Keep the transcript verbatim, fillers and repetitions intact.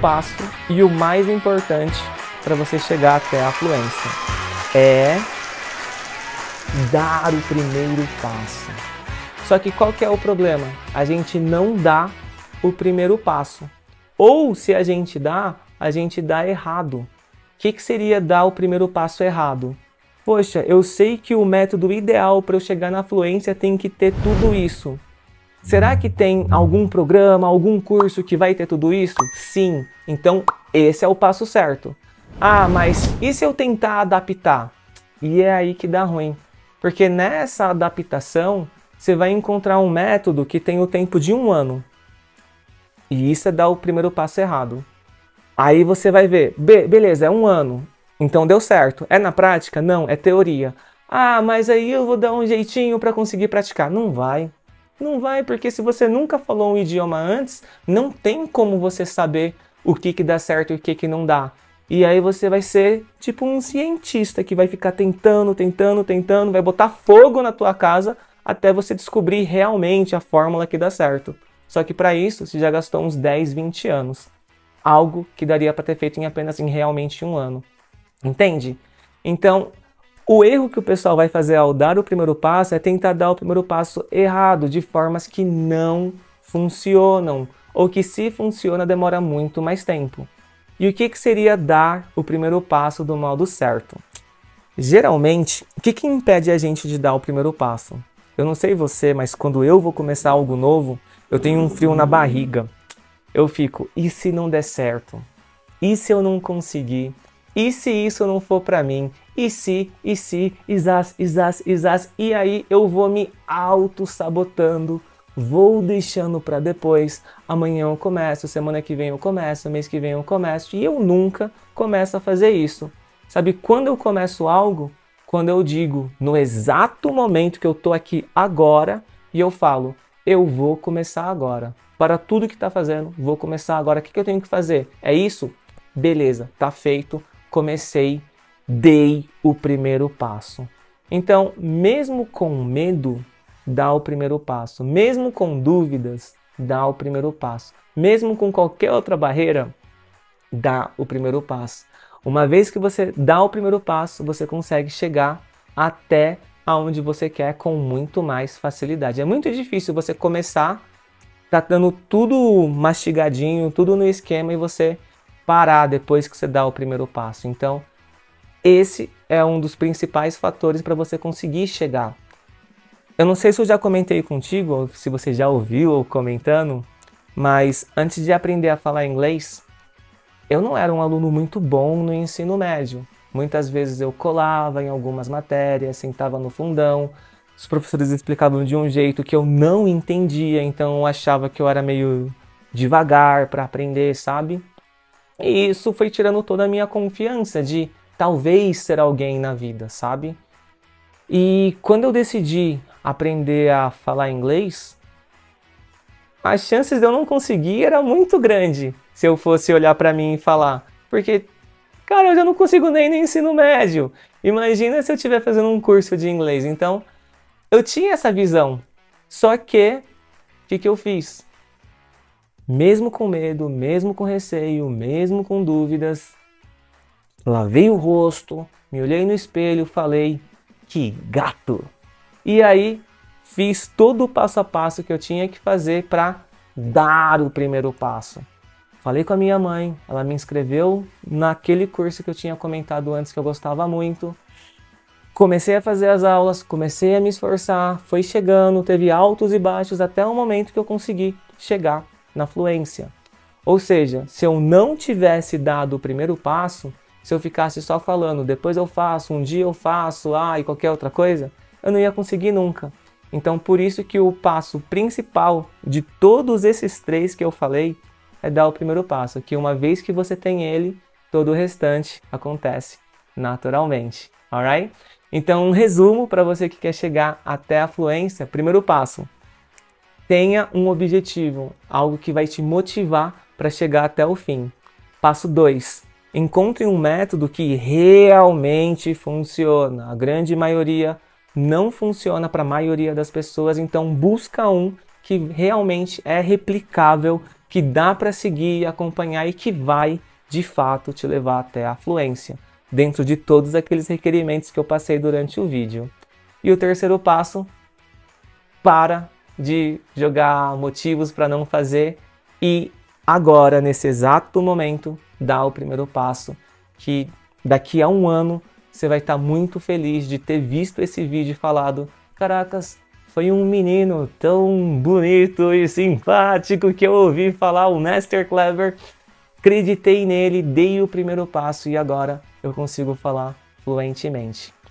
passo e o mais importante para você chegar até a fluência é dar o primeiro passo. Só que qual que é o problema? A gente não dá o primeiro passo. Ou se a gente dá, a gente dá errado. O que, que seria dar o primeiro passo errado? Poxa, eu sei que o método ideal para eu chegar na fluência tem que ter tudo isso. Será que tem algum programa, algum curso que vai ter tudo isso? Sim. Então, esse é o passo certo. Ah, mas e se eu tentar adaptar? E é aí que dá ruim. Porque nessa adaptação, você vai encontrar um método que tem o tempo de um ano. E isso é dar o primeiro passo errado. Aí você vai ver, be beleza, é um ano. Então deu certo. É na prática? Não, é teoria. Ah, mas aí eu vou dar um jeitinho para conseguir praticar. Não vai. Não vai, porque se você nunca falou um idioma antes, não tem como você saber o que que dá certo e o que que não dá. E aí você vai ser tipo um cientista que vai ficar tentando, tentando, tentando, vai botar fogo na tua casa até você descobrir realmente a fórmula que dá certo. Só que para isso você já gastou uns dez, vinte anos. Algo que daria para ter feito em apenas em realmente um ano. Entende? Então, o erro que o pessoal vai fazer ao dar o primeiro passo é tentar dar o primeiro passo errado, de formas que não funcionam, ou que se funciona demora muito mais tempo. E o que, que seria dar o primeiro passo do modo certo? Geralmente, o que, que impede a gente de dar o primeiro passo? Eu não sei você, mas quando eu vou começar algo novo, eu tenho um frio na barriga. Eu fico, e se não der certo? E se eu não conseguir? E se isso não for pra mim? E se, e se, isas, isas, isas. E aí eu vou me auto-sabotando, vou deixando pra depois. Amanhã eu começo, semana que vem eu começo, mês que vem eu começo. E eu nunca começo a fazer isso. Sabe quando eu começo algo? Quando eu digo, no exato momento que eu tô aqui agora, e eu falo, eu vou começar agora. Para tudo que tá fazendo, vou começar agora. O que, que eu tenho que fazer? É isso? Beleza, tá feito. Comecei, dei o primeiro passo. Então, mesmo com medo, dá o primeiro passo. Mesmo com dúvidas, dá o primeiro passo. Mesmo com qualquer outra barreira, dá o primeiro passo. Uma vez que você dá o primeiro passo, você consegue chegar até aonde você quer com muito mais facilidade. É muito difícil você começar, tá dando tudo mastigadinho, tudo no esquema e você parar depois que você dá o primeiro passo. Então, esse é um dos principais fatores para você conseguir chegar. Eu não sei se eu já comentei contigo, ou se você já ouviu ou comentando, mas antes de aprender a falar inglês, eu não era um aluno muito bom no ensino médio. Muitas vezes eu colava em algumas matérias, sentava no fundão, os professores explicavam de um jeito que eu não entendia, então eu achava que eu era meio devagar para aprender, sabe? E isso foi tirando toda a minha confiança de talvez ser alguém na vida, sabe? E quando eu decidi aprender a falar inglês, as chances de eu não conseguir era muito grande se eu fosse olhar pra mim e falar. Porque, cara, eu já não consigo nem no ensino médio. Imagina se eu estiver fazendo um curso de inglês. Então, eu tinha essa visão. Só que, o que, que eu fiz? Mesmo com medo, mesmo com receio, mesmo com dúvidas, lavei o rosto, me olhei no espelho, falei, que gato! E aí, fiz todo o passo a passo que eu tinha que fazer para dar o primeiro passo. Falei com a minha mãe, ela me inscreveu naquele curso que eu tinha comentado antes que eu gostava muito. Comecei a fazer as aulas, comecei a me esforçar, foi chegando, teve altos e baixos até o momento que eu consegui chegar na fluência. Ou seja, se eu não tivesse dado o primeiro passo, se eu ficasse só falando, depois eu faço, um dia eu faço, ah, e qualquer outra coisa, eu não ia conseguir nunca. Então, por isso que o passo principal de todos esses três que eu falei é dar o primeiro passo, que uma vez que você tem ele, todo o restante acontece naturalmente, alright? Então, um resumo para você que quer chegar até a fluência, primeiro passo, tenha um objetivo, algo que vai te motivar para chegar até o fim. Passo dois, encontre um método que realmente funciona. A grande maioria não funciona para a maioria das pessoas, então busca um que realmente é replicável, que dá para seguir e acompanhar e que vai, de fato, te levar até a fluência, dentro de todos aqueles requerimentos que eu passei durante o vídeo. E o terceiro passo, para de jogar motivos para não fazer e agora, nesse exato momento, dá o primeiro passo, que daqui a um ano você vai estar muito feliz de ter visto esse vídeo e falado: caracas, foi um menino tão bonito e simpático que eu ouvi falar, o Master Clever, acreditei nele, dei o primeiro passo e agora eu consigo falar fluentemente.